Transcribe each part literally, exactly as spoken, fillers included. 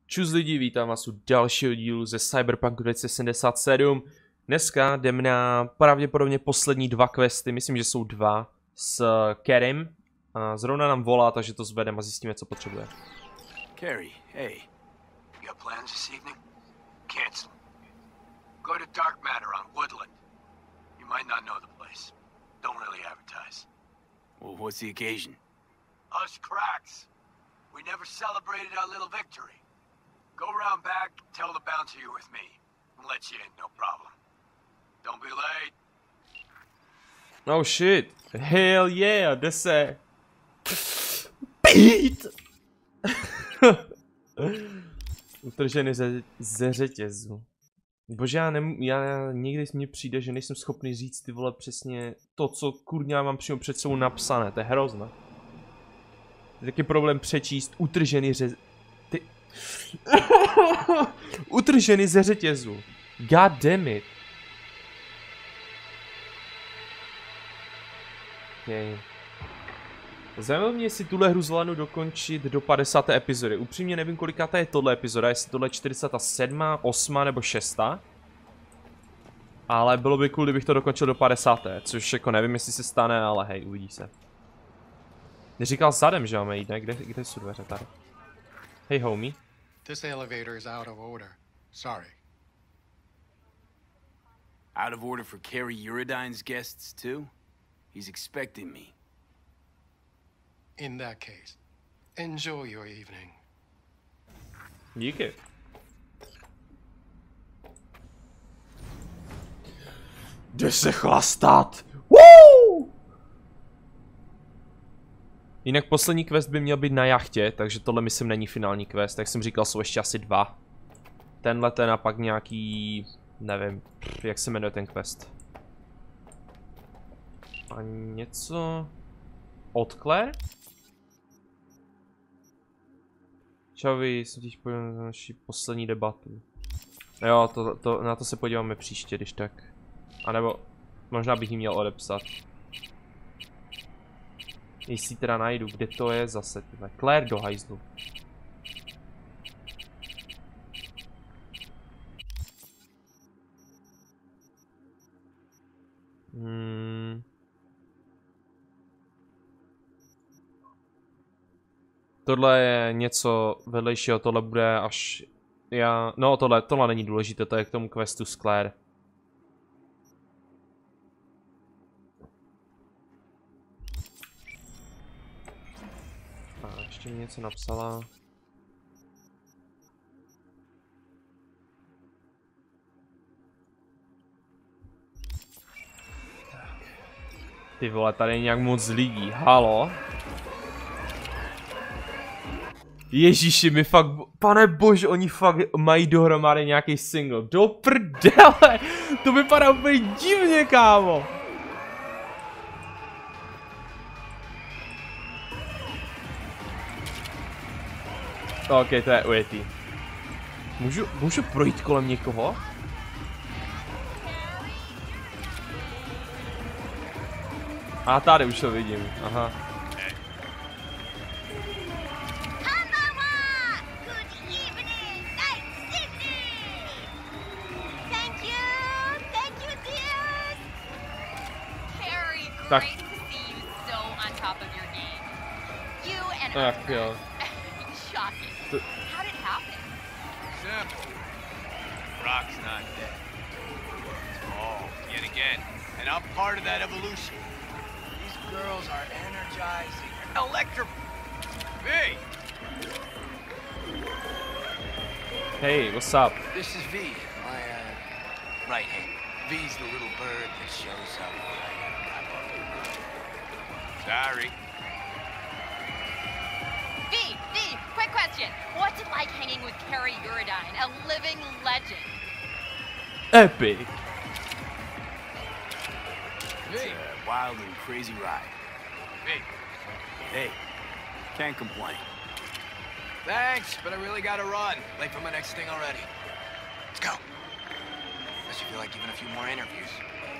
Čus lidi, vítám vás u dalšího dílu ze Cyberpunku dva tisíce sedmdesát sedm. Dneska jdeme na pravděpodobně poslední dva questy, myslím, že jsou dva, s Kerrym. A zrovna nám volá, takže to zvedeme a zjistíme, co potřebuje. Kerry, hey. You got plans this evening? Cancel. Go to Dark Matter on Woodland. You might not know the place. Don't really advertise. Well, what's the occasion? Us cracks. We never celebrated our little victory. Go round back, tell the bouncer you're with me. I'll let you in, no problem. Don't be late. Oh shit. Hell yeah, jde se. Pít! Utržený ze, ze řetězu. Bože, já, nem, já někdy mi přijde, že nejsem schopný říct ty vole přesně to, co kurňa mám přímo před sebou napsané. To je hrozné. Je taky problém přečíst utržený ze... Ty... utržený ze řetězu. God damn it. Okay. Zajímalo mě, jestli tuhle hru zvládnu dokončit do padesáté epizody. Upřímně nevím, kolikátá je tohle epizoda, jestli tohle je čtyřicátá sedmá, osmá nebo šestá. Ale bylo by cool, kdybych to dokončil do padesáté. Což jako nevím, jestli se stane, ale hej, uvidí se. Neříkal zadem, že máme jít, ne? Kde, kde jsou dveře tady? Hey homie. This elevator is out of order. Sorry. Out of order for Kerry Eurodyne's guests, too? He's expecting me. In that case, enjoy your evening. Díky. Jde se chlastat! Woo! Jinak poslední quest by měl být na jachtě, takže tohle myslím není finální quest, jak jsem říkal, jsou ještě asi dva. Tenhle ten a pak nějaký, nevím, jak se jmenuje ten quest. A něco... Od Claire? Čau vy, jsem teď podíval na naši poslední debatu. Jo, to, to, na to se podíváme příště, když tak. A nebo možná bych ji měl odepsat. Jestli teda najdu, kde to je zase, tyhle. Claire do hajzlu. Hmm. Tohle je něco vedlejšího, tohle bude až... Já... No tohle, tohle není důležité, to je k tomu questu s Claire. A ještě mi něco napsala. Ty vole, tady je nějak moc lidí, halo? Ježíši, mi fakt, pane bože, oni fakt mají dohromady nějaký single. Do prdele, to vypadá úplně divně, kámo. Ok, to je ujetý. Můžu, můžu projít kolem někoho? A tady už to vidím, aha. Tak. Ach jo. To... Rock's not dead. Oh, yet again. And I'm part of that evolution. These girls are energizing. Electric. Hey! Hey, what's up? This is V, my uh, right hand. V's the little bird that shows up. Sorry. V, V, quick question. What's it like hanging with Kerry Eurodyne, a living legend? Epic. It's a wild and crazy ride. Hey. Hey, can't complain. Thanks, but I really gotta run. Late for my next thing already. Let's go. Unless you feel like giving a few more interviews.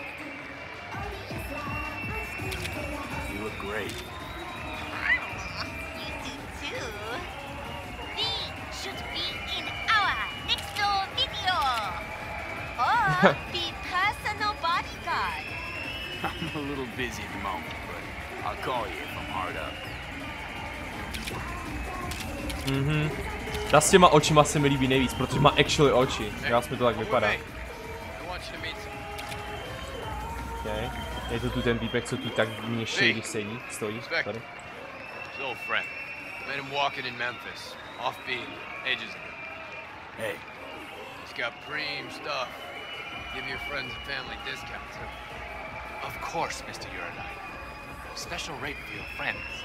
You look great. You do too. V should be in offbeat personal bodyguard. I'm a little busy at the moment, but I'll call you if I'm hard up. Mhm. Ta s těma očima se mi líbí nejvíc, protože má actually oči. Já mi to tak vypadá. Okay. Je to tu ten týpek, co tu tak mě shady sedí, stojí. Tady. His old friend. Met him walking in Memphis. Offbeat. Ages ago. Hey. He's got preem stuff. Give your friends and family discounts, huh? Of course, Mister Uridine. Special rate for your friends.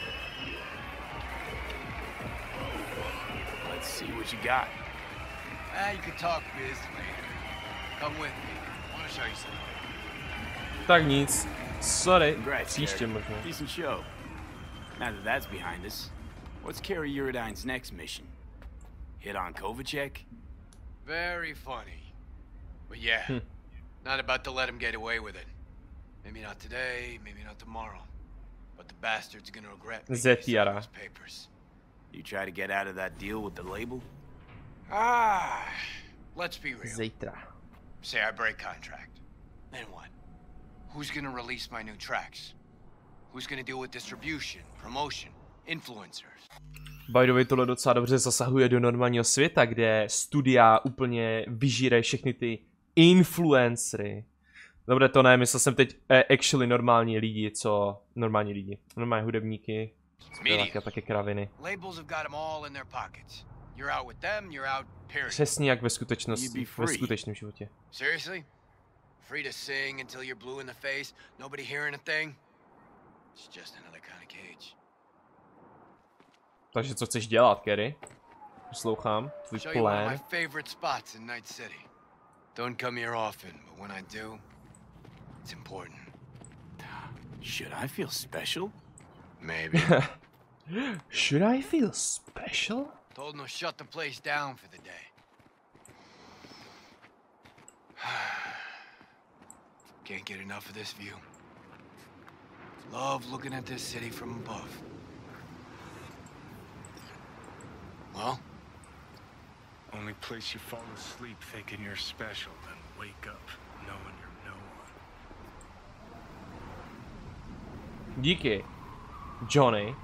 Let's see what you got. Ah, you can talk biz later. Come with me. I want to show you something. Tak nic. Sorry. Congrats, Příště Eric. možná. Decent show. Now that that's behind us, what's Carrie Uridine's next mission? Hit on Kovacek? Very funny. But yeah, Hmm. not about to let him get away with it. Maybe not today, maybe not tomorrow. But the bastard's gonna regret making Zetiara. those papers. You try to get out of that deal with the label? Ah, let's be real. Zítra. Say I break contract. Then what? Who's gonna release my new tracks? Who's gonna deal with distribution, promotion, influencers? By the way, tohle docela dobře zasahuje do normálního světa, kde studia úplně vyžírají všechny ty influencery. Dobře, to ne, myslel jsem teď eh, actually normální lidi, co... Normální lidi. Normální hudebníky. Zpěváky a také kraviny. Labels have got them all in their pockets. You're out with them, you're out, period. Přesně jak ve skutečnosti, ve skutečném životě. Seriously? Free to sing until you're blue in the face, nobody hearing a thing? It's just another kind of cage. Takže co chceš dělat, Kerry? Poslouchám, tvůj Show you one of my plán. favorite spots in Night City. Don't come here often, but when I do, it's important. Should I feel special? Maybe. Should I feel special? Told him to shut the place down for the day. Can't get enough of this view. Love looking at this city from above. Well? Only place you fall asleep thinking you're special, then wake up knowing you're no one. Díky, Johnny.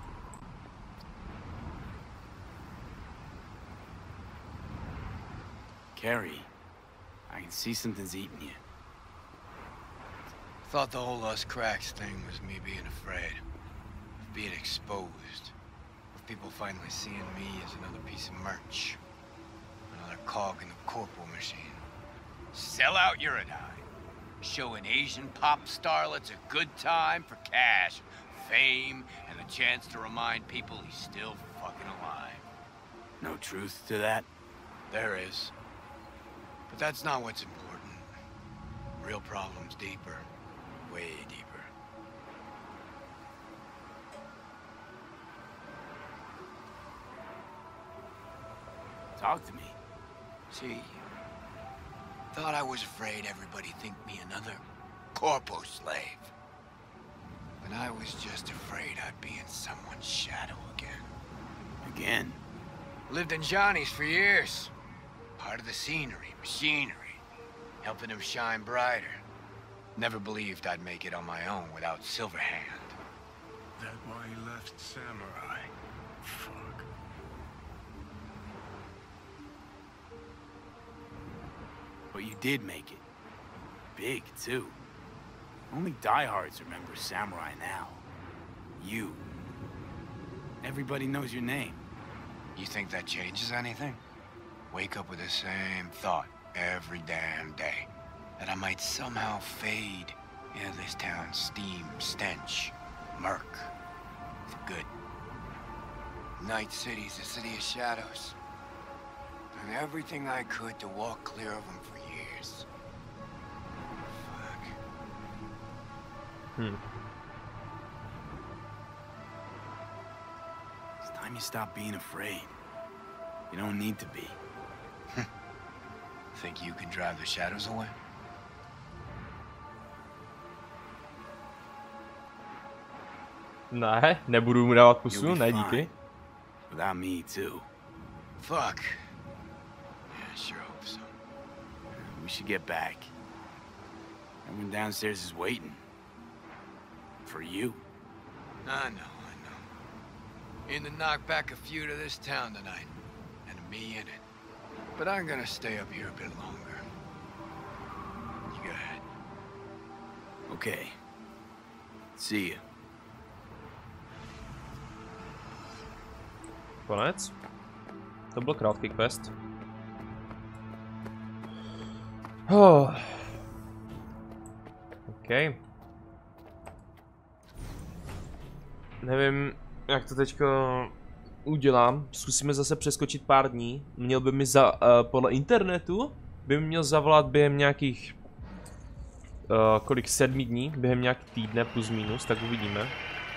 Carrie, I can see something's eating you. Thought the whole us cracks thing was me being afraid. Of being exposed. Of people finally seeing me as another piece of merch. Another cog in the corporal machine. Sell out Uridine. Showing Asian pop starlets a good time for cash, fame, and a chance to remind people he's still fucking alive. No truth to that? There is. But that's not what's important. Real problem's deeper. Way deeper. Talk to me. See, thought I was afraid everybody think me another corpo slave. But I was just afraid I'd be in someone's shadow again. Again? Lived in Johnny's for years. Part of the scenery, machinery, helping him shine brighter. Never believed I'd make it on my own without Silverhand. That why you left Samurai? Fuck. But you did make it. Big, too. Only diehards remember Samurai now. You. Everybody knows your name. You think that changes anything? Wake up with the same thought every damn day. That I might somehow fade into this town's steam, stench, murk. For good. Night City's a city of shadows. And everything I could to walk clear of them for years. Fuck. Hmm. It's time you stop being afraid. You don't need to be. Think you can drive the shadows away? Ne, nebudu mu dávat pusu, You'll be ne díky. fine. Without me, too. Fuck. Yeah, I sure hope so. We should get back. Everyone downstairs is waiting. For you. I know, I know. In to knock back a few to this town tonight. And me in it. But I'm gonna stay up here a bit longer. You go ahead. Okay. See you. Konec. To byl krátký quest. Oh. OK. Nevím, jak to teďko udělám. Zkusíme zase přeskočit pár dní. Měl by mi za, uh, podle internetu, by mi měl zavolat během nějakých, uh, kolik, sedmi dní, během nějaký týdne plus minus, tak uvidíme.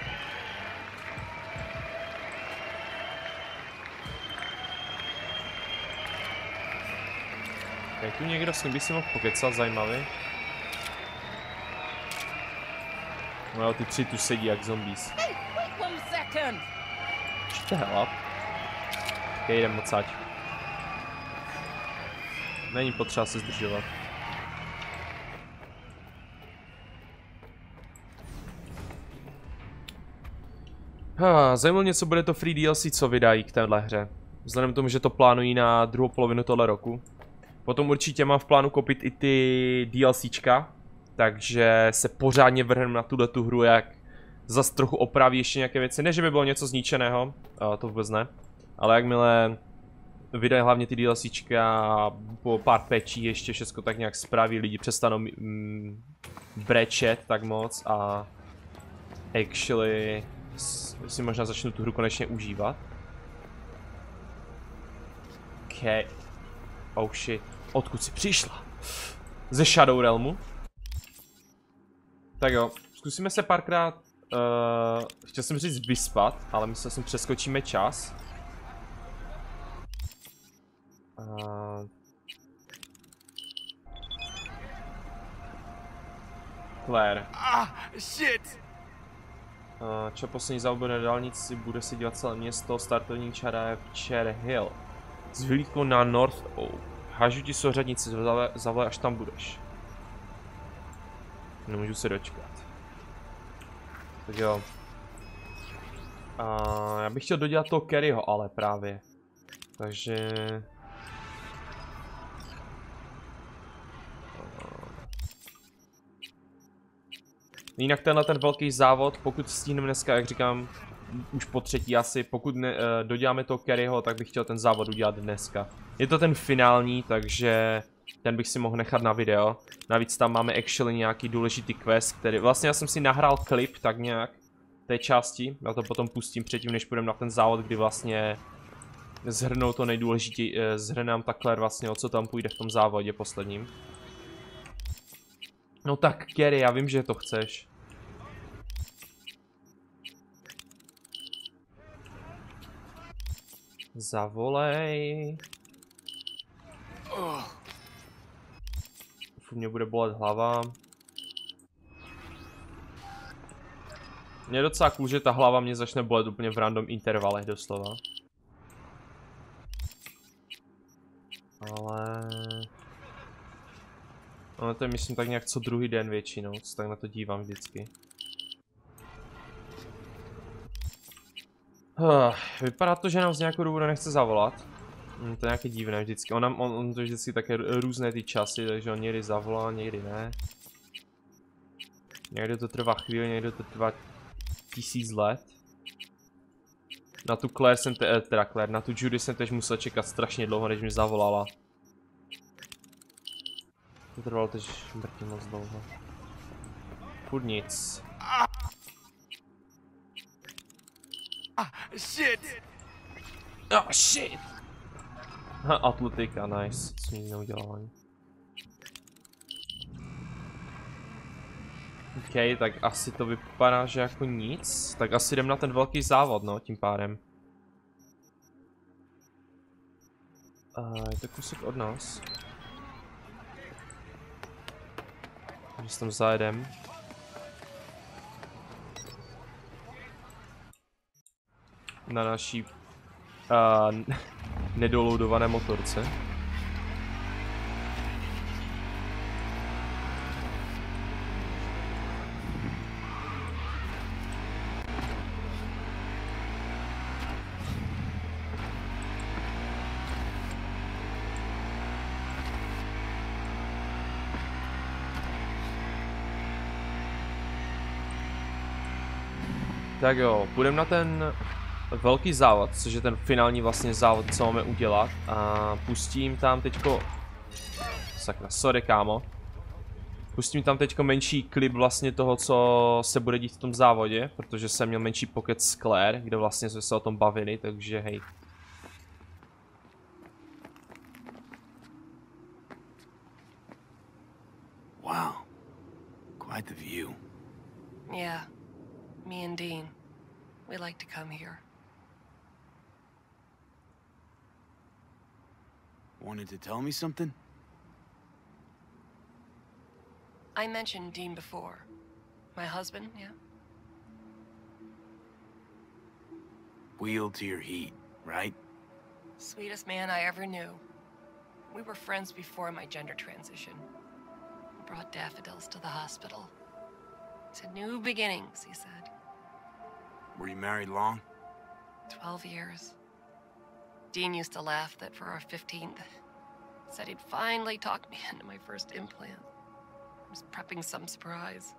Je tu někdo, s ním by si mohl pokecat, zajímavý. No jo, ty tři tu sedí jak zombies. Hey, wait one second. Shut the hell up. Ok, jdem odsaď. Není potřeba se zdržovat. Ha, zajímalo mě, co bude to free D L C, co vydají k téhle hře. Vzhledem k tomu, že to plánují na druhou polovinu tohle roku. Potom určitě mám v plánu koupit i ty DLCčka. Takže se pořádně vrhnem na tuto hru, jak zas trochu opraví ještě nějaké věci. Ne, že by bylo něco zničeného, to vůbec ne. Ale jakmile vydají hlavně ty DLCčka po pár pečí ještě všechno tak nějak spraví, lidi přestanou mm, brečet tak moc a actually si možná začnu tu hru konečně užívat. OK. Oh shit. Odkud jsi přišla? Ze Shadow Realmu. Tak jo, zkusíme se párkrát, uh, chtěl jsem říct vyspat, ale myslel jsem přeskočíme čas. Uh, Claire. Ah, shit! Uh, čo poslední závod na dálnici, bude se dívat celé město, startovní čára je v Cher Hill. S vyhlídkou na North Oak. Hážu ti souřadnici, zavolej, až tam budeš. Nemůžu se dočkat. Tak jo. A já bych chtěl dodělat toho Kerryho, ale právě. Takže... Jinak tenhle ten velký závod, pokud stihneme dneska, jak říkám, už po třetí asi, pokud ne, uh, doděláme toho Kerryho, tak bych chtěl ten závod udělat dneska. Je to ten finální, takže ten bych si mohl nechat na video. Navíc tam máme actually nějaký důležitý quest, který... Vlastně já jsem si nahrál klip tak nějak té části. Já to potom pustím předtím, než půjdeme na ten závod, kdy vlastně zhrnou to nejdůležitější, uh, zhrnám takhle vlastně, o co tam půjde v tom závodě posledním. No tak Kerry, já vím, že to chceš. Zavolej. Furt mě bude bolet hlava. Mě je docela cool, že ta hlava mě začne bolet úplně v random intervalech doslova. Ale... No to je myslím tak nějak co druhý den většinou, co tak na to dívám vždycky. Uh, vypadá to, že nám z nějakou dobu nechce zavolat. Hmm, to je nějaké divné vždycky. On, on, on to vždycky také různé ty časy, takže on někdy zavolá, někdy ne. Někdy to trvá chvíli, někdy to trvá tisíc let. Na tu Claire jsem te, teda Claire, na tu Judy jsem tež musel čekat strašně dlouho, než mi zavolala. To trvalo tež mrtě moc dlouho. Furt nic. Ah, shit! Oh shit! Ha, atletika, nice. Co mi neudělal ani. OK, tak asi to vypadá, že jako nic. Tak asi jdem na ten velký závod, no, tím pádem. Uh, je to kusek od nás. Takže se tam zajedem. Na naší uh, nedoloadované motorce. Tak jo, půjdeme na ten velký závod, což je ten finální vlastně závod, co máme udělat. A pustím tam teďko... Sakra, sorry kámo. Pustím tam teďko menší klip vlastně toho, co se bude dít v tom závodě, protože jsem měl menší pocket s Claire, kde vlastně jsme se o tom bavili, takže hej. Wow. Quite the view. Yeah. Me and Dean. We like to come here. Wanted to tell me something? I mentioned Dean before. My husband, yeah? Wheel to your heat, right? Sweetest man I ever knew. We were friends before my gender transition. Brought daffodils to the hospital. To new beginnings, he said. Were you married long? Twelve years. Dean used to laugh that for our fifteenth, said he'd finally talk me into my first implant. I was prepping some surprise.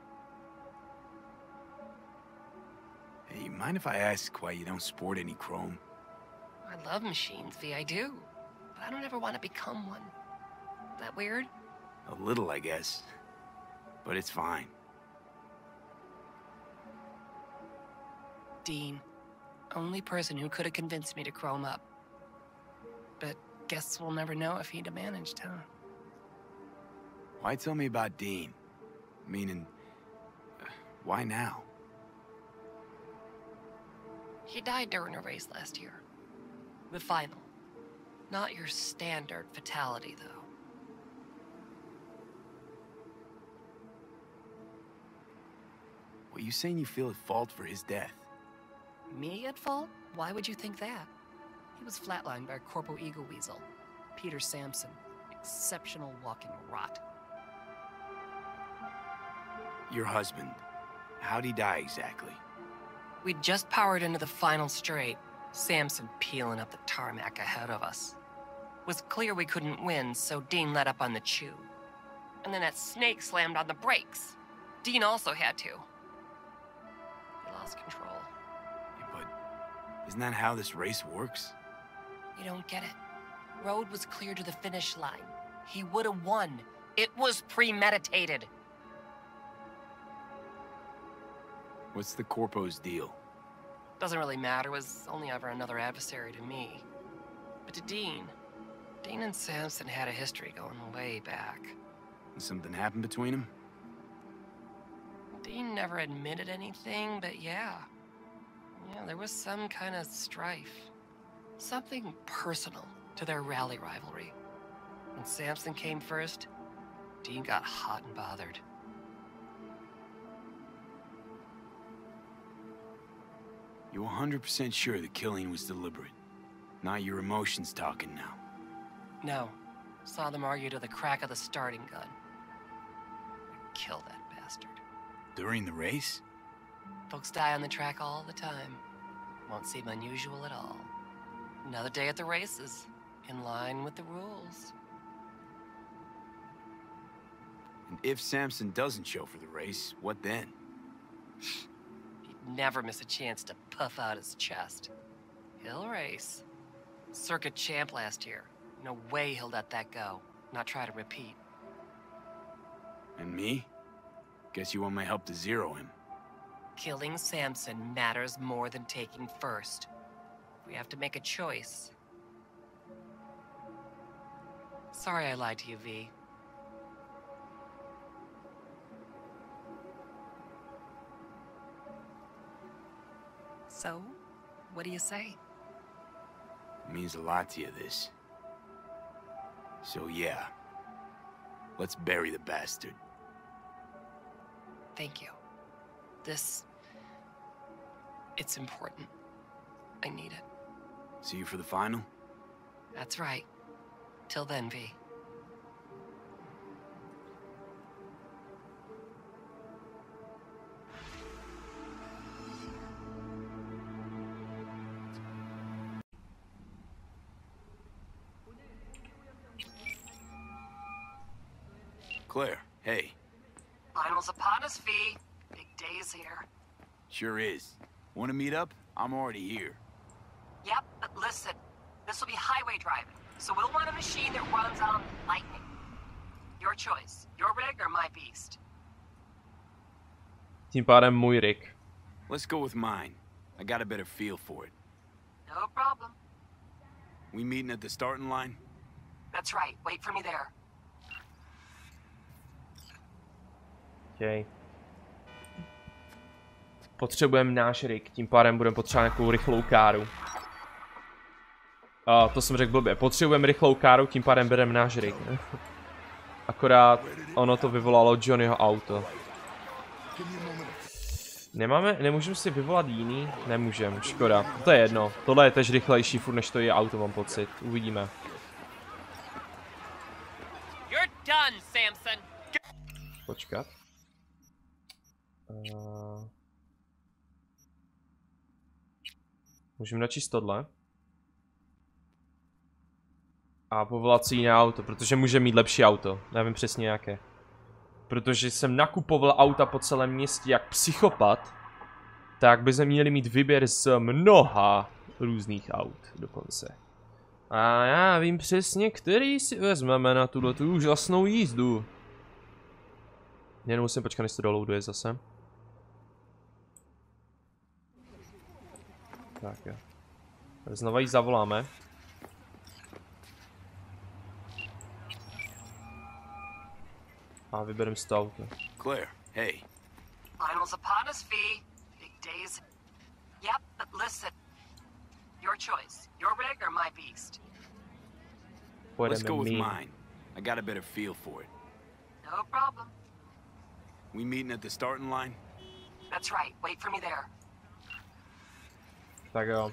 Hey, you mind if I ask why you don't sport any chrome? I love machines, V, I do. But I don't ever want to become one. Is that weird? A little, I guess. But it's fine. Dean. Only person who could have convinced me to chrome up. But guess we'll never know if he'd have managed, huh? Why tell me about Dean? Meaning, uh, why now? He died during a race last year. The final. Not your standard fatality, though. What, you saying you feel at fault for his death? Me at fault? Why would you think that? He was flatlined by a Corpo Eagle Weasel. Peter Sampson. Exceptional walking rot. Your husband. How'd he die exactly? We'd just powered into the final straight. Sampson peeling up the tarmac ahead of us. It was clear we couldn't win, so Dean let up on the chew. And then that snake slammed on the brakes. Dean also had to. He lost control. Isn't that how this race works? You don't get it. Road was clear to the finish line. He would have won. It was premeditated. What's the Corpo's deal? Doesn't really matter. Was only ever another adversary to me. But to Dean. Dean and Sampson had a history going way back. And something happened between them? Dean never admitted anything, but yeah. Yeah, there was some kind of strife. Something personal to their rally rivalry. When Sampson came first, Dean got hot and bothered. You one hundred percent sure the killing was deliberate? Not your emotions talking now? No. Saw them argue to the crack of the starting gun. I'd kill that bastard. During the race? Folks die on the track all the time. Won't seem unusual at all. Another day at the races, in line with the rules. And if Sampson doesn't show for the race, what then? He'd never miss a chance to puff out his chest. He'll race. Circuit champ last year. No way he'll let that go. Not try to repeat. And me? Guess you want my help to zero him. Killing Sampson matters more than taking first. We have to make a choice. Sorry I lied to you, V. So, what do you say? It means a lot to you, this. So yeah, let's bury the bastard. Thank you. This... it's important. I need it. See you for the final? That's right. Till then, V. Claire, hey. Finals upon us, V. Big day is here. Sure is. Want to meet up? I'm already here. Yep, but listen. This will be highway driving, so we'll want a machine that runs on lightning. Your choice. Your rig or my beast? Tím pádem můj rig. Let's go with mine. I got a better feel for it. No problem. We meeting at the starting line? That's right. Wait for me there. Okay. Potřebujeme náš rig, tím pádem budeme potřebovat nějakou rychlou káru. A to jsem řekl blbě. Potřebujeme rychlou káru, tím pádem bereme náš rig. Akorát ono to vyvolalo Johnnyho auto. Nemáme, nemůžeme si vyvolat jiný? Nemůžeme, škoda. To je jedno. Tohle je tež rychlejší furt než to je auto, mám pocit. Uvidíme. You're done, Samson. Počkat. Uh... Můžeme načíst tohle. A povolat si jiné auto, protože může mít lepší auto. Nevím přesně jaké. Protože jsem nakupoval auta po celém městě jak psychopat, tak by se měli mít výběr z mnoha různých aut dokonce. A já vím přesně, který si vezmeme na tuto tu úžasnou jízdu. Jenom musím počkat, než to doloaduje zase. Tak jo. Znova jí zavoláme. A vybereme si to auto. Claire, hey. Finals upon us, V. Big days. Yep, but listen. Your choice. Your rig or my beast? Let's go with mít. mine. I got a better feel for it. No problem. We meeting at the starting line? That's right. Wait for me there. Tak jo.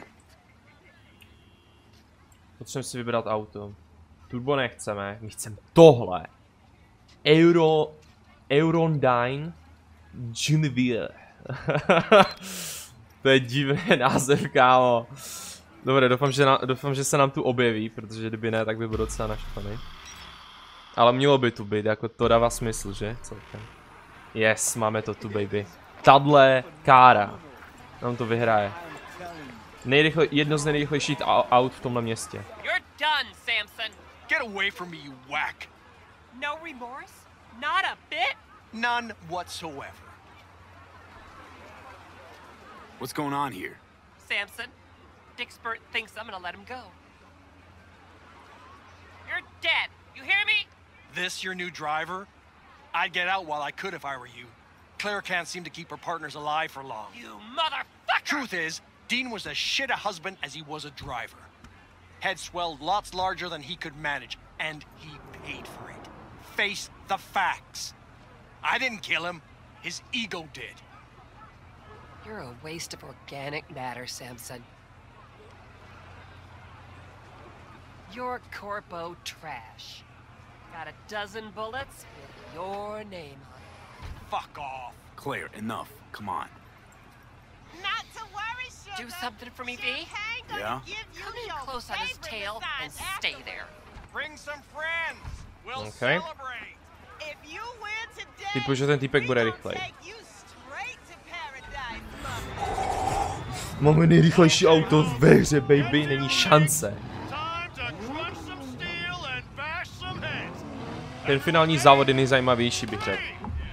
Potřebujeme si vybrat auto. Turbo nechceme, my chceme tohle. Euro... Eurodyne Genevieve. To je divný název, kámo. Dobré, doufám že, na, doufám, že se nám tu objeví, protože kdyby ne, tak by byl docela naštvaný. Ale mělo by tu být, jako to dává smysl, že? Celkem. Yes, máme to tu, baby. Tadle kára. Nám to vyhraje. Nejrychle, jedno z nejrychlejších aut v tomhle městě. You're done, Samson. Get away from me, you whack! No remorse? Not a bit? None whatsoever. What's going on here? Samson, Dixbert thinks I'm gonna let him go. You're dead. You hear me? This your new driver? I'd get out while I could if I were you. Claire can't seem to keep her partners alive for long. You motherfucker! Truth is, Dean was as shit a husband as he was a driver. Head swelled lots larger than he could manage, and he paid for it. Face the facts. I didn't kill him. His ego did. You're a waste of organic matter, Samson. You're corpo trash. Got a dozen bullets with your name on it. Fuck off. Claire, enough. Come on. Not to worry, sugar. Do something for me, V? Yeah? Come in close on his tail and stay there. Bring some friends. We'll Okay. celebrate. If you win today, Typu, že ten týpek bude rychlej. Máme nejrychlejší auto ve hře, baby, není šance. Ten finální závod je nejzajímavější, bych řekl.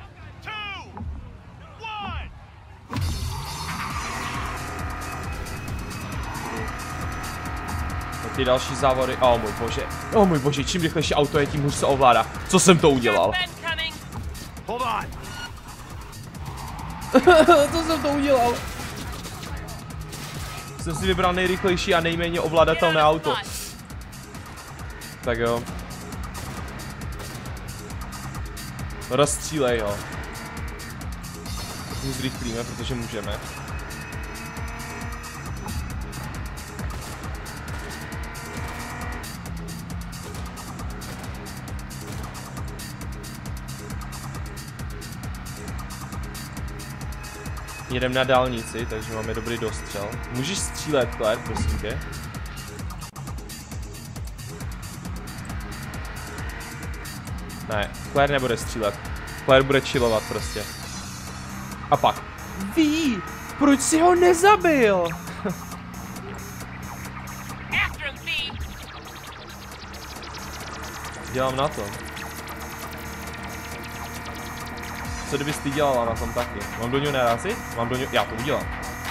Ty další závody, oh můj bože, oh můj bože, čím rychlejší auto je, tím hůř se ovládá. Co jsem to udělal? Hold on. Co jsem to udělal? Jsem si vybral nejrychlejší a nejméně ovládatelné auto. Tak jo. Rozstřílej ho. My zrychlíme, protože můžeme. Jedeme na dálnici, takže máme dobrý dostřel. Můžeš střílet, Claire, prosím tě? Ne, Claire nebude střílet. Claire bude chillovat prostě. A pak. Ví, proč si ho nezabil? Dělám na to. Co kdybys ty dělala na tom taky? Mám do něho narazit? Mám do něho... Já to udělám.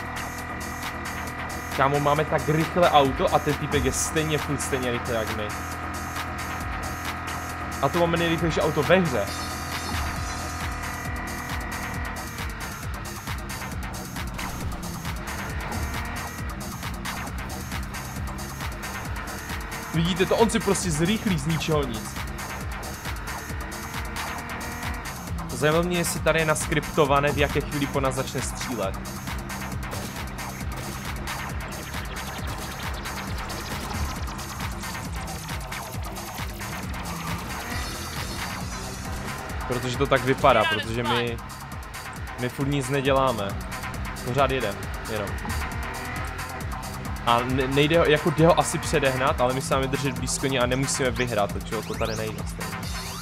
Kámo, máme tak rychle auto a ten týpek je stejně furt stejně rychle jak my. A to máme nejrychlejší auto ve hře. Vidíte to, on si prostě zrychlí z ničeho nic. Zajímavé mě, jestli tady je naskriptované, v jaké chvíli po nás začne střílet. Protože to tak vypadá, protože my... My furt nic neděláme. Pořád jedem, jenom. A nejde ho, jako jde ho asi předehnat, ale my se máme držet blízko ní a nemusíme vyhrát, to, to tady nejde stejně.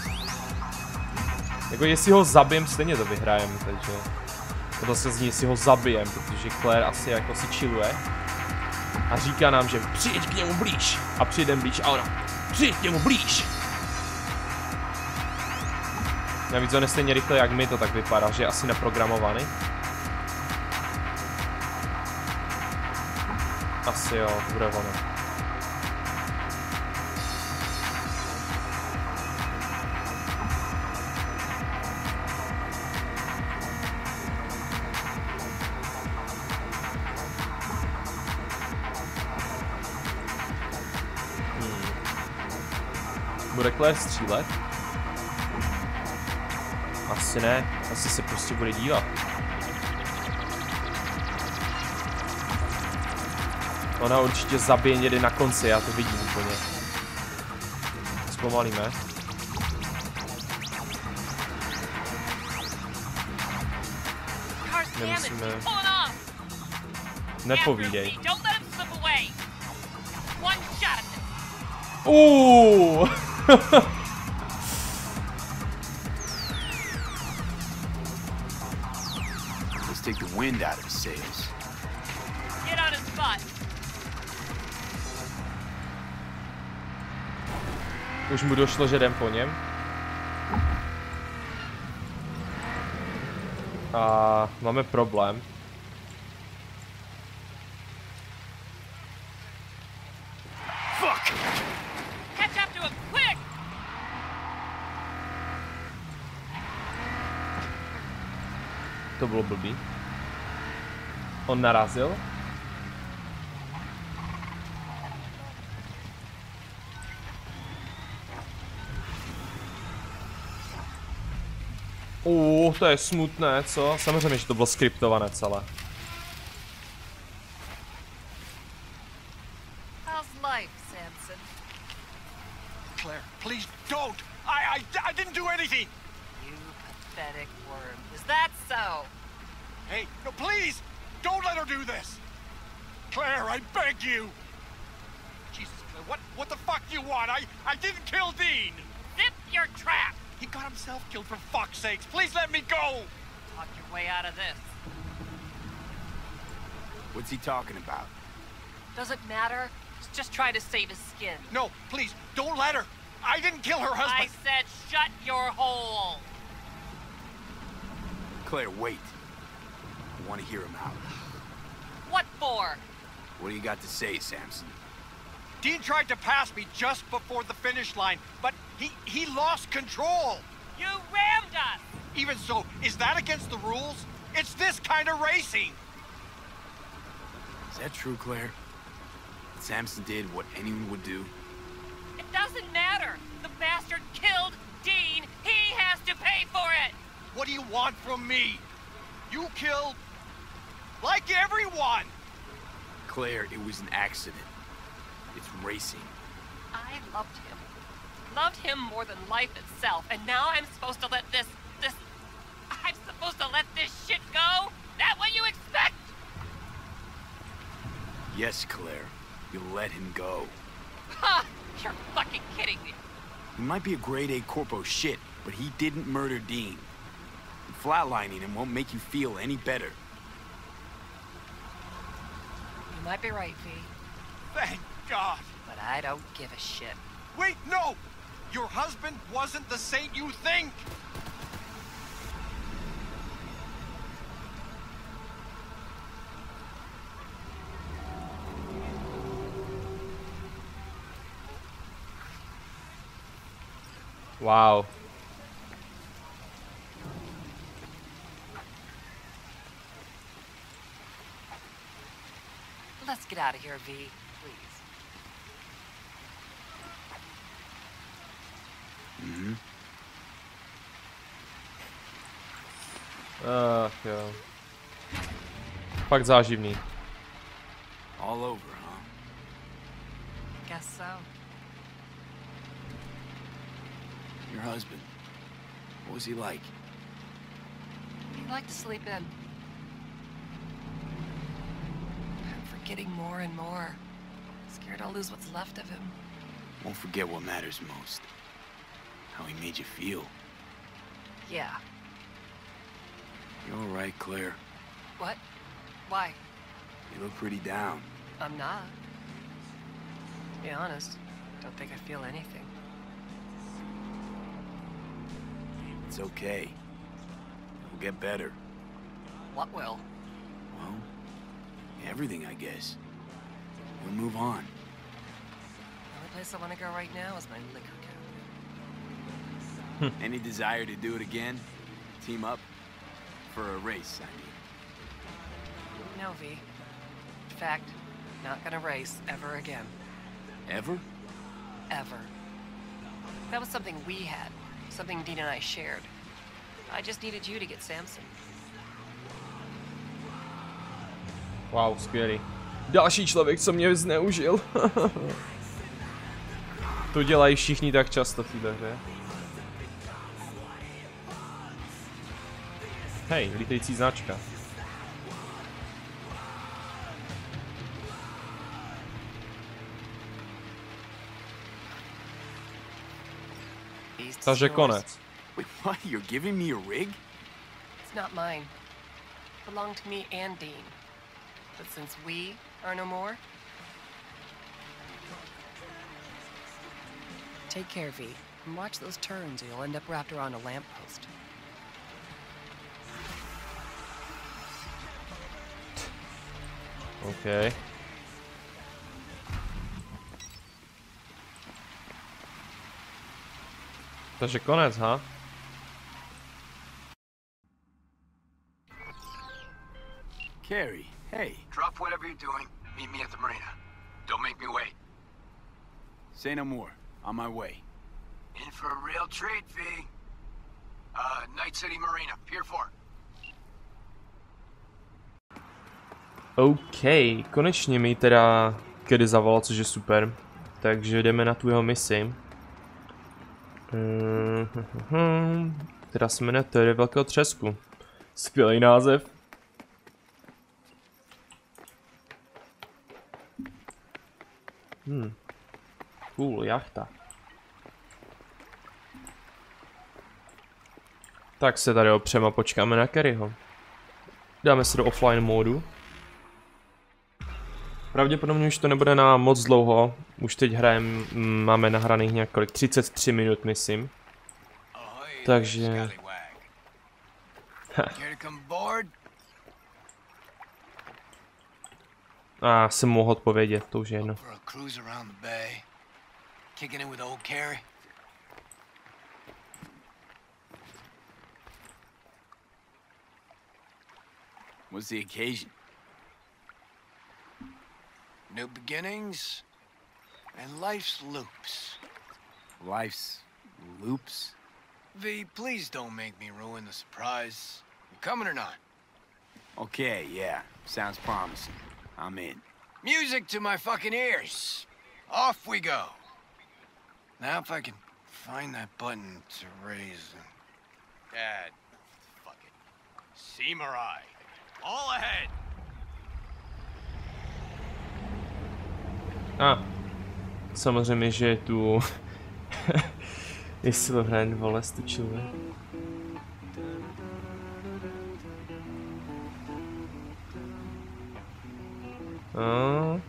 Jako jestli ho zabijem, stejně to vyhrajeme, takže... To zase zní, jestli ho zabijem, protože Claire asi jako si chilluje. A říká nám, že přijď k němu blíž. A přijdem blíž a ona, přijď k němu blíž. Navíc on je stejně rychle jak my, to tak vypadá, že je asi naprogramovaný. Asi jo, bude ono. Hmm. Bude Claire střílet? Asi ne, asi se prostě bude dívat. Ona určitě zabije někdy na konci, já to vidím úplně. Zpomalíme. Nemusíme... Nepovídej. Uuuu. Let's take the wind out of his sails. Get on his butt. Už mu došlo, že jdem po něm. A máme problém. Fuck! Catch up to him, quick! To bylo blbý. On narazil. Uh, to je smutné, co? Samozřejmě, že to bylo skriptované celé. How's life, Samson? Claire, please don't! I, I, I didn't do anything! You pathetic worm. Is that so? Hey, no, please! Don't let her do this! Claire, I beg you! Jesus, Claire, what, what the fuck you want? I, I didn't kill Dean! Zip your trap! He got himself killed, for fuck's sakes! Please let me go! Talk your way out of this. What's he talking about? Doesn't matter. He's just trying to save his skin. No, please, don't let her! I didn't kill her husband! I said shut your hole! Claire, wait. I want to hear him out. What for? What do you got to say, Samson? Dean tried to pass me just before the finish line, but he, he lost control! You rammed us! Even so, is that against the rules? It's this kind of racing! Is that true, Claire? That Samson did what anyone would do? It doesn't matter! The bastard killed Dean! He has to pay for it! What do you want from me? You killed... like everyone! Claire, it was an accident. It's racing. I loved him. Loved him more than life itself, and now I'm supposed to let this... this... I'm supposed to let this shit go? That what you expect? Yes, Claire. You'll let him go. Ha! You're fucking kidding me. He might be a grade A corpo shit, but he didn't murder Dean. And flatlining him won't make you feel any better. might be right, V. Thank God. But I don't give a shit. Wait, no! Your husband wasn't the saint you think! Wow. Let's get out of here, V, please. Mm-hmm. Ach jo. Fakt záživný. All over, huh? Guess so. Your husband, what was he like? He'd like to sleep in. I'm forgetting more and more. Scared I'll lose what's left of him. Won't forget what matters most. How he made you feel. Yeah. You all right, Claire? What? Why? You look pretty down. I'm not. To be honest, don't think I feel anything. It's okay. It'll get better. What will? Well, everything, I guess. We'll move on. The only place I want to go right now is my liquor cabinet. Any desire to do it again? Team up? For a race, I mean. No, V. In fact, not gonna race ever again. Ever? Ever. That was something we had. Something Dean and I shared. I just needed you to get Samson. Wow, skvělý. Další člověk, co mě zneužil. To dělají všichni tak často v této hře. Hej, lítající značka. Takže konec. Wait, what? You're giving me a rig? It's not mine. It belonged to me and Dean. But since we are no more, take care, V, and watch those turns or you'll end up wrapped around a lamppost. OK. Takže konec, ha? Carrie, hey. Drop whatever you're doing. Meet me at the marina. Don't make me wait. Say no more. On my way. In for a real treat, V. Uh, Night City Marina, Pier four. OK, konečně mi teda Kedy zavolal, což je super. Takže jdeme na tu jeho misi. Která se jmenuje Teorie velkého třesku. Skvělý název. Hmm. Cool, jachta. Tak se tady opřeme a počkáme na Kerryho. Dáme se do offline módu. Pravděpodobně už to nebude na moc dlouho. Už teď hrajeme, máme nahraných několik třicet tři minut, myslím. Takže... A ah, jsem mohl odpovědět, to už je jedno. What's the occasion? New beginnings and life's loops. Life's loops? V, please don't make me ruin the surprise. You coming or not? Okay, yeah. Sounds promising. I'm in. Music to my fucking ears. Off we go. Now if I can find that button to raise... Dad, fuck it. Samurai. All ahead. A, ah, samozřejmě, že je tu... Jestli to hraje, vole, stučilé. Uh.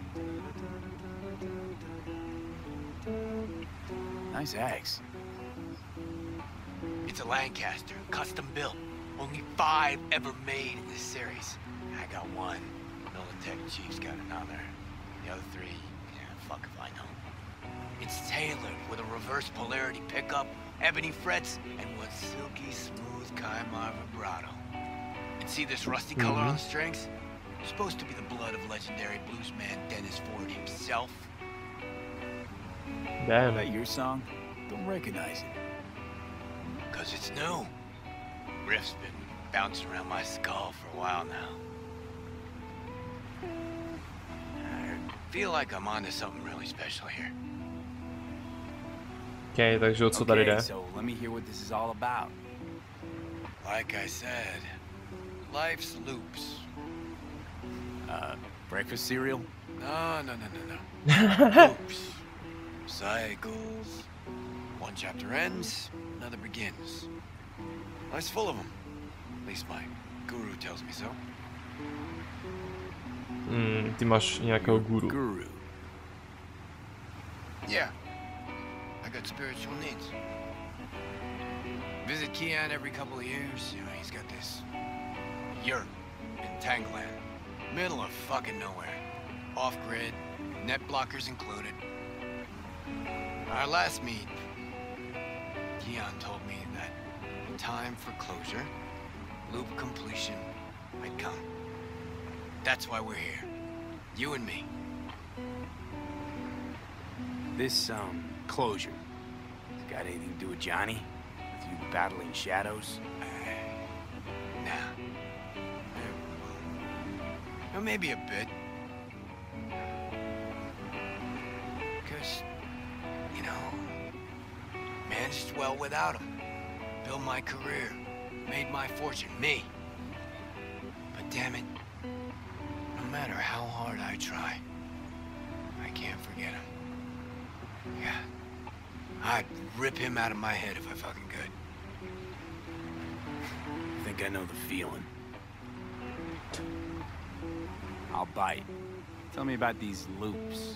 Nice axe. It's a Lancaster, custom built. Only five ever made in this series. I got one. Militech Chief's got another. The other three, yeah, fuck if I know. It's tailored with a reverse polarity pickup, ebony frets, and one silky smooth Kaimar vibrato. And see this rusty color Mm-hmm. on the strings? Supposed to be the blood of legendary bluesman Dennis Ford himself. Damn. That your song? Don't recognize it. Cause it's new. Riff's been bouncing around my skull for a while now. I feel like I'm onto something really special here. Okay, takže o co tady jde? Okay, so let me hear what this is all about. Like I said, life's loops. Uh, breakfast cereal? No, no, no, no, no. Loops. Cycles. One chapter ends, another begins. Life's full of them. At least my guru tells me so. Hmm, ty máš nějakého guru. Guru. Yeah. I got spiritual needs. Visit Keon every couple of years. You know, he's got this yurt in Tangland. Middle of fucking nowhere. Off-grid, net blockers included. Our last meet, Keon told me that time for closure, loop completion, might come. That's why we're here. You and me. This, um, closure. Got anything to do with Johnny? With you battling shadows? Uh, nah. Well, maybe a bit. Because, you know, managed well without him. Built my career. Made my fortune. Me. But damn it, no matter how hard I try, I can't forget him. Yeah. I'd rip him out of my head if I fucking could. I think I know the feeling. I'll bite. Tell me about these loops.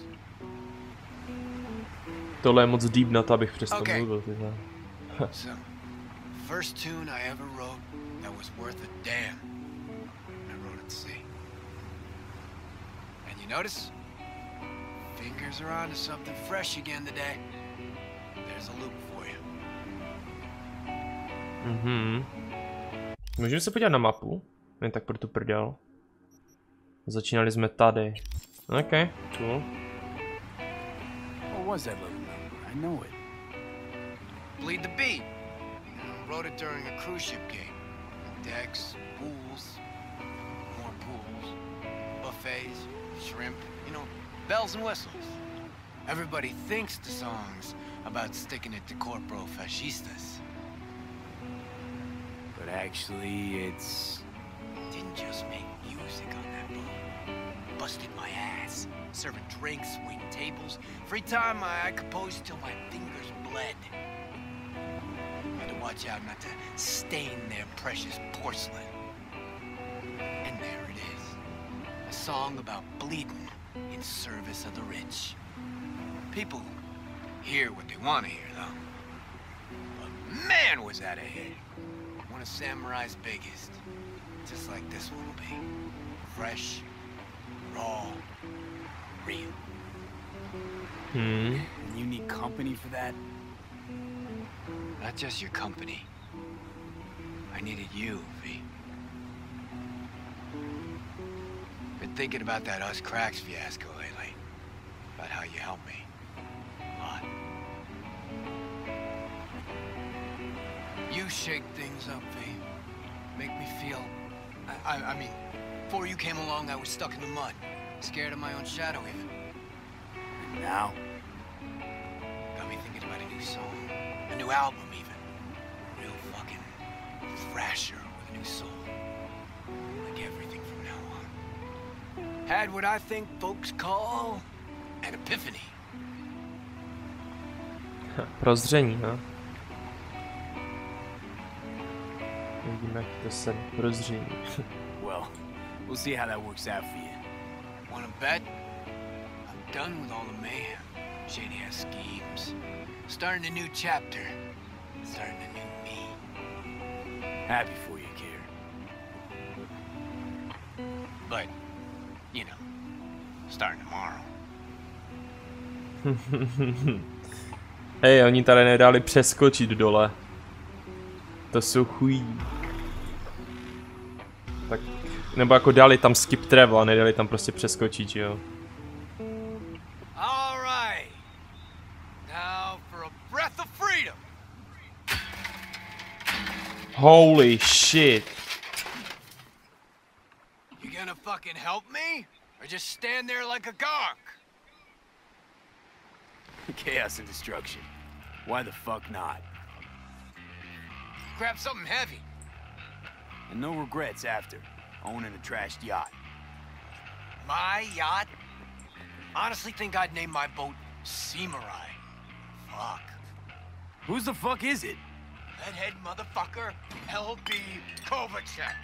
Tohle je moc deep na to, abych přesto Okay. mluvil. Ty vole. So, first tune I ever wrote that was worth a damn. I wrote at sea. And you notice? Fingers are onto something fresh again today. There's a loop for you. Mhm. Můžeme se podívat na mapu? Jen tak pro tu prdel. Začínali jsme tady. OK, cool. What was that little number? I know it. Bleed the beat. You know, wrote it during a cruise ship game. Decks, pools, more pools, buffets, shrimp, you know, bells and whistles. Everybody thinks the song's about sticking it to corporal fascistas. But actually, it's... Didn't just make music on that boat. Busted my ass. Serving drinks, waiting tables. Free time, I, I composed till my fingers bled. Had to watch out not to stain their precious porcelain. And there it is. A song about bleeding in service of the rich. People hear what they want to hear, though. But man, was that a hit. One of Samurai's biggest. Just like this one will be. Fresh, raw, real. Hmm. And you need company for that? Not just your company. I needed you, V. Been thinking about that Us Cracks fiasco lately. About how you helped me. A lot. You shake things up, V. Make me feel... I, I, I mean, before you came along, I was stuck in the mud. Scared of my own shadow, even. And now? Got me thinking about a new song. A new album, even. Real fucking thrasher with a new soul. Like everything from now on. Had what I think folks call an epiphany. Prozření, no. Vidíme, jak to se prozření. Well, we'll see how that works out for you. Wanna bet? I'm done with all the mayhem. Shady ass schemes. Starting a new chapter. Starting a new me. Happy for you, Kier. But, you know, starting tomorrow. Hej, oni tady nedali přeskočit dole. To jsou chují. Tak, nebo jako dali tam skip travel a nedali tam prostě přeskočit, jo. All right. Now for a breath of freedom. Holy shit. You gonna fucking help me? Or just stand there like a gawk? Chaos and destruction. Why the fuck not? Grab something heavy. And no regrets after owning a trashed yacht. My yacht? Honestly think I'd name my boat Samurai. Fuck. Whose the fuck is it? That head motherfucker, L B Kovacek.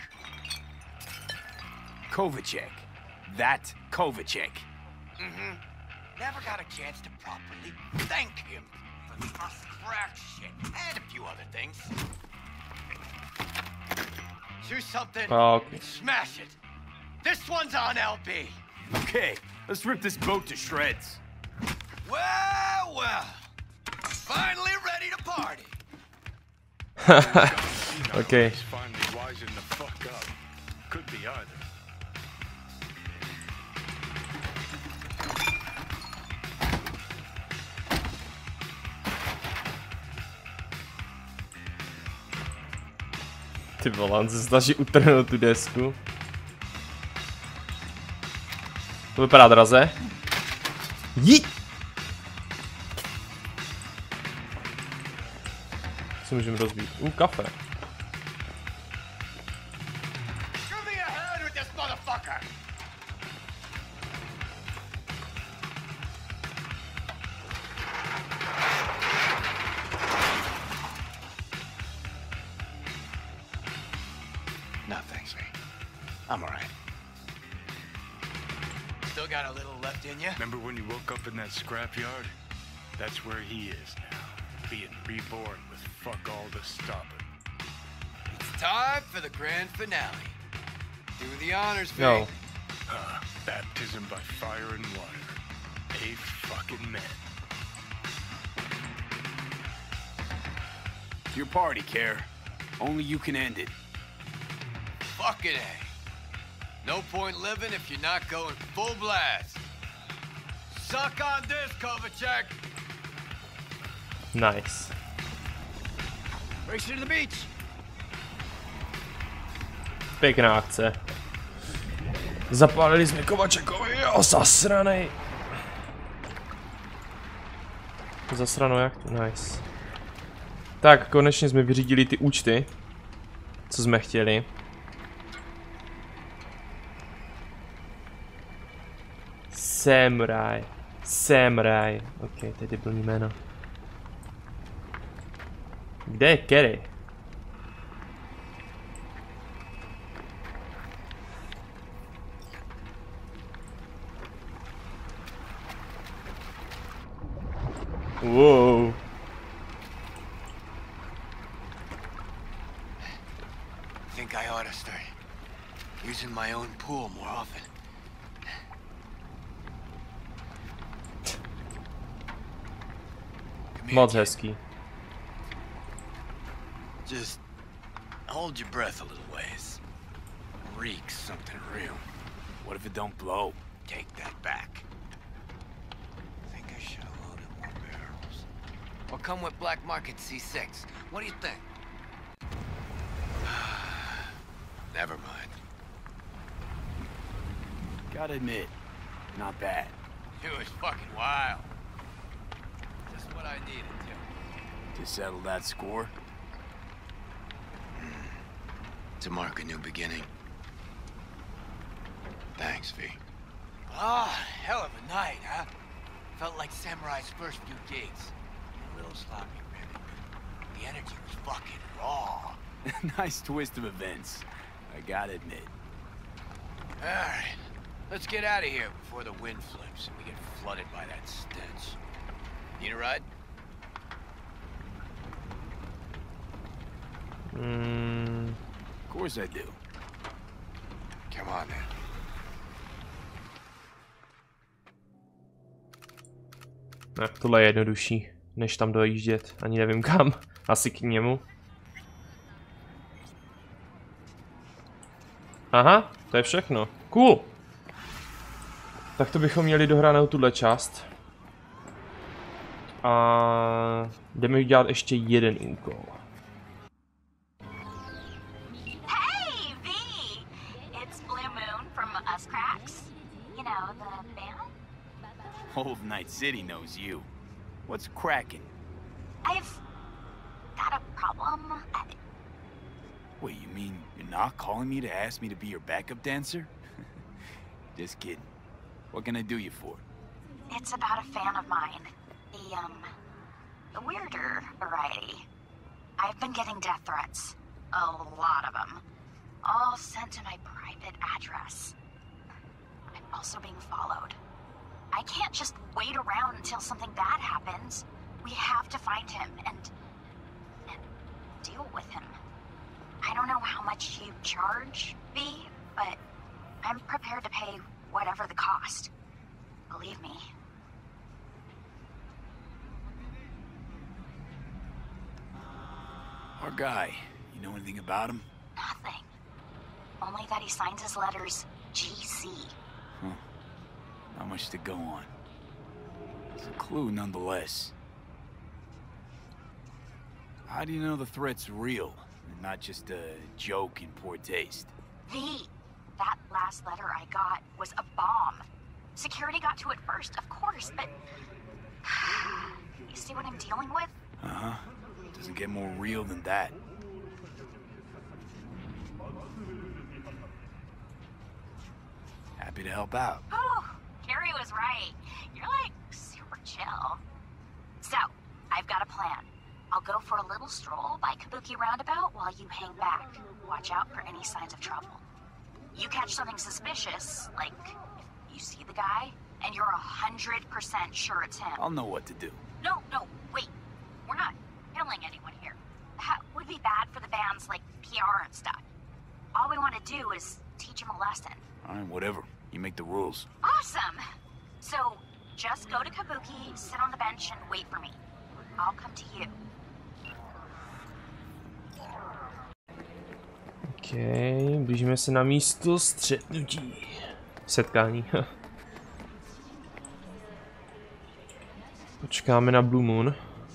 Kovacek. That Kovacek. Mm-hmm. Never got a chance to properly thank him for the crack shit and a few other things. Do something. Oh, okay. Smash it. This one's on L B. Okay, let's rip this boat to shreds. Well, well. Finally ready to party. Okay. Finally wising the fuck up. Could be either. Ty vole, on se snaží utrhnout tu desku. To vypadá draze. Jí! Co můžeme rozbít? U, kafe. No, thanks, mate. I'm all right. Still got a little left in you? Remember when you woke up in that scrapyard? That's where he is now, being reborn with fuck all to stop it. It's time for the grand finale. Do the honors, Vic. No. Uh, baptism by fire and water. A fucking man. It's your party, Kier. Only you can end it. Fucking A. No point living if you're not going full blast. Suck on this, Kovacek. Nice. Race you to the beach. Pěkná akce. Zapálili jsme Kovačekovi, jo, zasranej. Zasrano jak? Nice. Tak, konečně jsme vyřídili ty účty, co jsme chtěli. Samurai. Samurai. Ok, to je debilní jméno. Kde je Kerry? Whoa. I think I ought to start using my own pool more often. Moc hezký. Just hold your breath a little ways. Reeks something real. What if it don't blow? Take that back. I think I should have loaded more barrels. Or come with Black Market C six. What do you think? Never mind. Gotta admit, not bad. It was fucking wild. Just what I needed to. To settle that score? To mark a new beginning. Thanks, V. Ah, hell of a night, huh? Felt like Samurai's first few gigs. A little sloppy, really. The energy was fucking raw. Nice twist of events, I gotta admit. Alright. Let's get out of here before the wind flips and we get flooded by that stench. Need a ride? Hmm. Of course I do. Come on, man. Tak, tohle je jednodušší, než tam dojíždět. Ani nevím kam. Asi k němu. Aha, to je všechno. Cool. Tak to bychom měli dohranou tuhle část. A jdeme dělat ještě jeden úkol. Hey, V! It's Blue Moon from Us Cracks. You know, the band? Old Night City knows you. What's cracking? I've got a problem. I... Wait, you mean you're not calling me to ask me to be your backup dancer? Just kidding. What can I do you for? It's about a fan of mine. The, um, the weirder variety. I've been getting death threats. A lot of them. All sent to my private address. I'm also being followed. I can't just wait around until something bad happens. We have to find him and... and deal with him. I don't know how much you charge, V, but I'm prepared to pay whatever the cost. Believe me. Our guy. You know anything about him? Nothing. Only that he signs his letters G C. Huh. Not much to go on. It's a clue nonetheless. How do you know the threat's real and not just a joke in poor taste? V, that last letter I got was a bomb. Security got to it first, of course, but... You see what I'm dealing with? Uh-huh. Doesn't get more real than that. Happy to help out. Oh, Carrie was right. You're like super chill. So, I've got a plan. I'll go for a little stroll by Kabuki Roundabout while you hang back. Watch out for any signs of trouble. You catch something suspicious, like if you see the guy, and you're a hundred percent sure it's him. I'll know what to do. No, no, wait. We're not killing anyone here. That would be bad for the band's, like, P R and stuff. All we want to do is teach him a lesson. Alright, whatever. You make the rules. Awesome! So, just go to Kabuki, sit on the bench, and wait for me. I'll come to you. OK, blížíme se na místo střetnutí. Setkání. Počkáme na Blue Moon.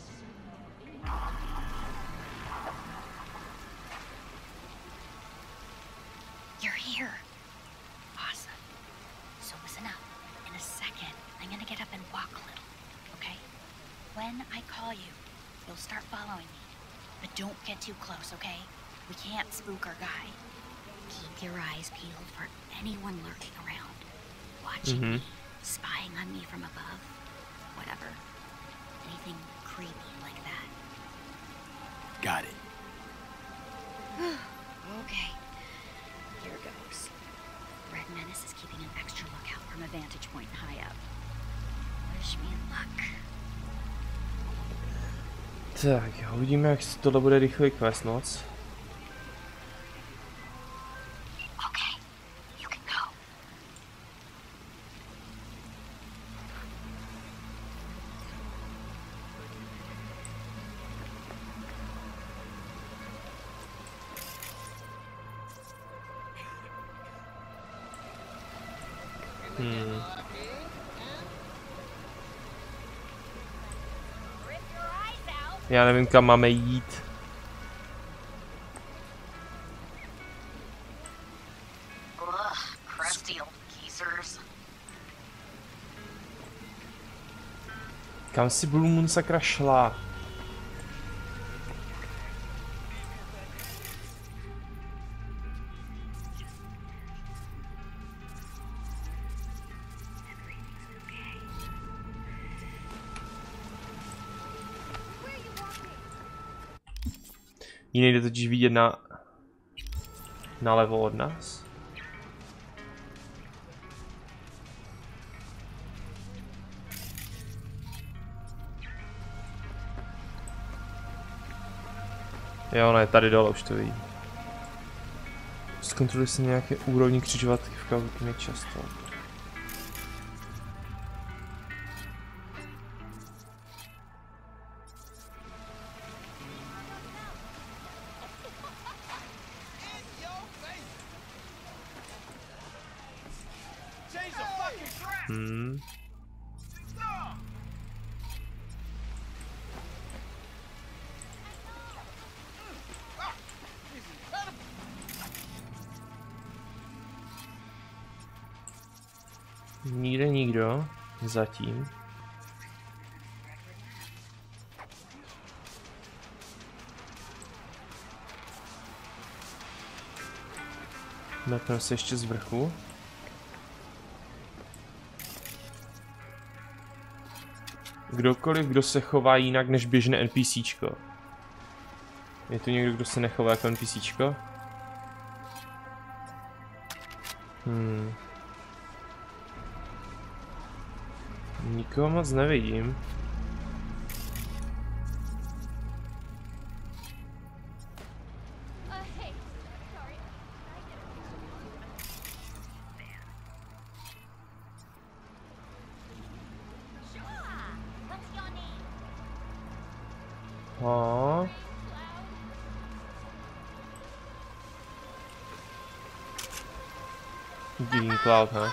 You're here. Awesome. So listen up. In a second, I'm gonna get up and walk a little, okay? When I call you, you'll start following me. But don't get too close, okay? We can't spook our guy. Keep your eyes peeled for anyone lurking around. Watching Mm-hmm. me, spying on me from above. Whatever. Anything creepy like that. Got it. Okay. Here goes. Red Menace is keeping an extra lookout from a vantage point high up. Wish me luck. Tak, uvidíme, jak tohle bude rychlý quest noc. Okay, you can go. Hmm. Já nevím, kam máme jít. Ugh, crusty old geezers. Kam si Blue Moon sakra šla? Ji nejde totiž vidět na... nalevo od nás. Jo, ne, tady dole už to vidím. Zkontroluji si nějaké úrovni křižovatky v kauzě často. Hmm. Nikde nikdo, zatím. Napnu se ještě z vrchu. Kdokoliv, kdo se chová jinak než běžné NPCčko. Je tu někdo, kdo se nechová jako NPCčko? Hmm. Nikoho moc nevidím. Oh. Green Cloud, huh?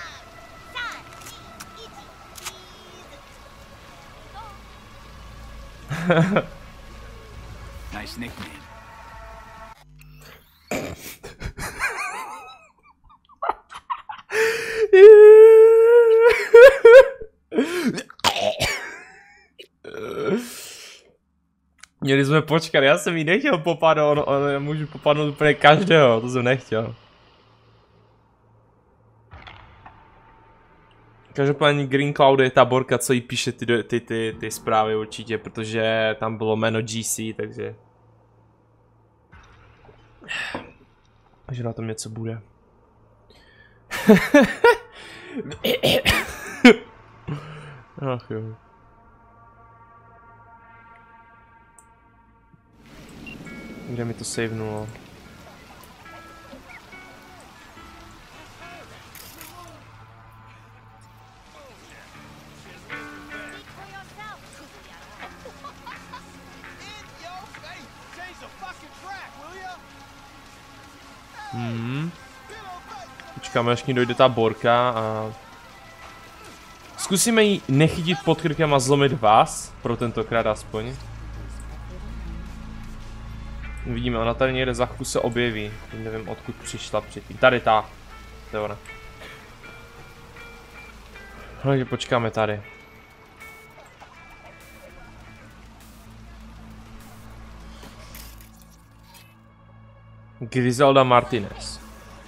Nice nickname. Měli jsme počkat, já jsem jí nechtěl popadnout, on, on, já můžu popadnout úplně každého, to jsem nechtěl. Každopádně Green Cloud je ta borka, co jí píše ty, ty, ty, ty zprávy určitě, protože tam bylo jméno G C, takže... Takže na tom něco bude. Ach jo. Kde mi to savenulo? Hmm. Počkáme, až k ní dojde ta borka a... Zkusíme ji nechytit pod krkem a zlomit vás, pro tentokrát aspoň. Vidíme, ona tady někde za chvíli se objeví. Nevím, odkud přišla předtím. Tady ta. To je ona. Takže počkáme tady. Griselda Martinez.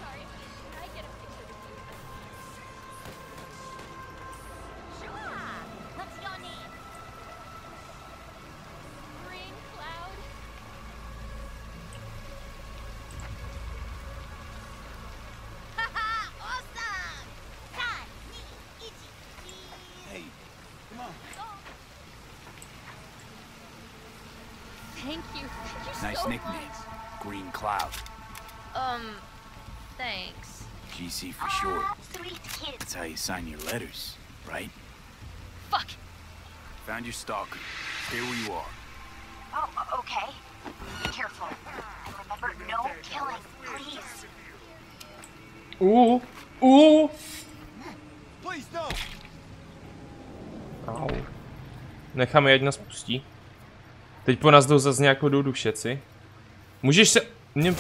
Thank you. Thank you Nice so nickname. much. Green Cloud. Um, thanks. G C for short. Aw, sweet kid. That's how you sign your letters, right? Fuck. Found your stalker. Stay where you are. Oh, o- okay. Be careful. And remember, no killing, please. Uh, uh. Please don't. Au. Necháme, ať nás pustí. Teď po nás jdou zase nějakou doudu všetci. Můžeš se... Mě...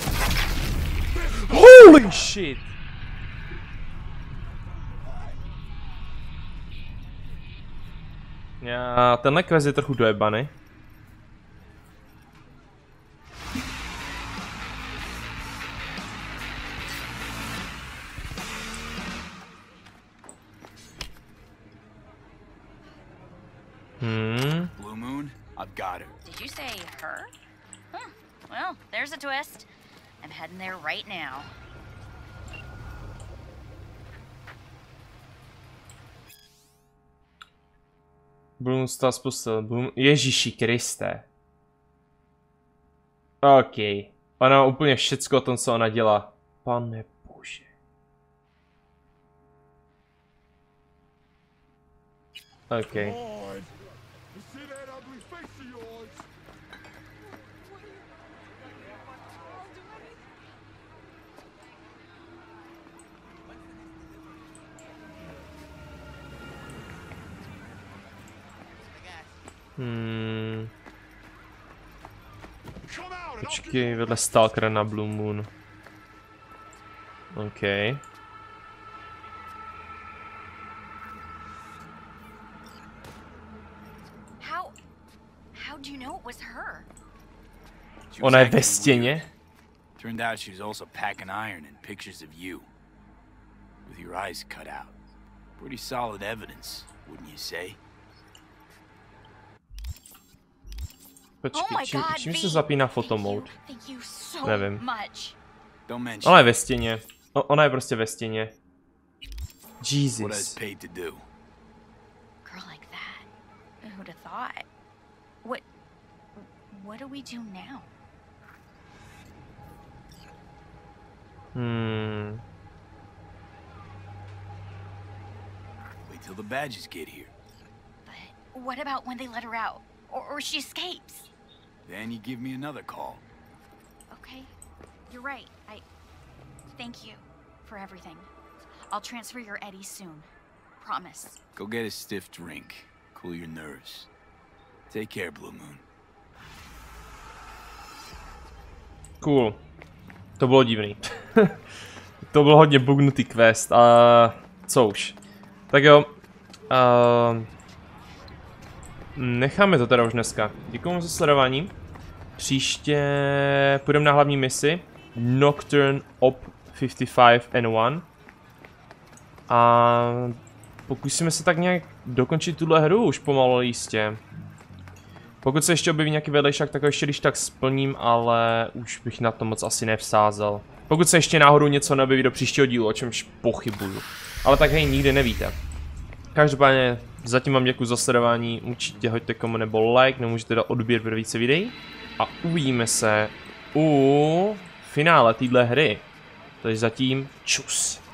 Holy shit! Já... Tenhle quest je trochu dojebany. Hmm. Blue Moon, I've got her. Did you say her? Hmm. Well, there's a twist. I'm heading there right now. Bloom stal spustil. Bloom... Ježíši Kriste. OK. Ona má úplně všecko o tom, co ona dělá. Pane bože. OK. Hmm. Počkej, vedle Stalkera na Blue Moon. OK. How how do you know it was her? Ona je ve stěně? Turned out she was also packing iron and pictures of you. With your eyes cut out. Pretty solid evidence, wouldn't you say? Počkej, čím, čím se zapíná fotomode? Nevím. Don't Ona je ve stěně. O, ona je prostě ve stěně. Jesus. Girl like that. Who'd have thought? What what do we do now? Hmm. Wait till the badges get here. But what about when they let her out? Or, or she escapes? Then you give me another call. Okay. You're right. I thank you for everything. I'll transfer your Eddie soon. Promise. Go get a stiff drink. Cool your nerves. Take care, Blue Moon. Cool. To bylo divný. To byl hodně bugnutý quest. A co už. Tak jo. Uh, necháme to teda už dneska. Děkuji za sledování. Příště půjdeme na hlavní misi. Nocturne Op padesát pět N jedna. A pokusíme se tak nějak dokončit tuhle hru už pomalu jistě. Pokud se ještě objeví nějaký vedlejšák, tak ho ještě když tak splním, ale už bych na to moc asi nevsázel. Pokud se ještě náhodou něco neobjeví do příštího dílu, o čemž pochybuju. Ale tak hej, nikdy nevíte. Každopádně zatím vám děkuji za sledování, určitě hoďte komu nebo like, nemůžete dát odběr pro více videí. A uvidíme se u finále téhle hry. Takže zatím čus.